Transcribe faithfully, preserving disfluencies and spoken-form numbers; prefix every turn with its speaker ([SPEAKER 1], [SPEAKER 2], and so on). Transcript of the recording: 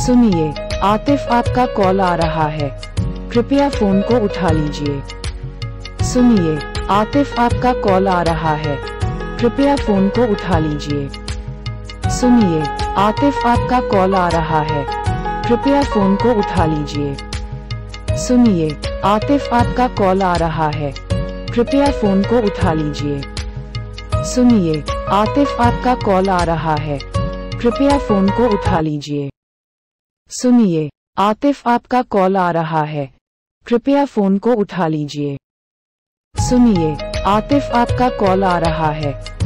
[SPEAKER 1] सुनिए, आतिफ आपका कॉल आ रहा है, कृपया फोन को उठा लीजिए। सुनिए, आतिफ आपका कॉल आ रहा है, कृपया फोन को उठा लीजिए। सुनिए, आतिफ आपका कॉल आ रहा है, कृपया फोन को उठा लीजिए। सुनिए, आतिफ आपका कॉल आ रहा है, कृपया फोन को उठा लीजिए। सुनिए, आतिफ आपका कॉल आ रहा है, कृपया फोन को उठा लीजिए। सुनिए, आतिफ आपका कॉल आ रहा है, कृपया फोन को उठा लीजिए। सुनिए, आतिफ आपका कॉल आ रहा है,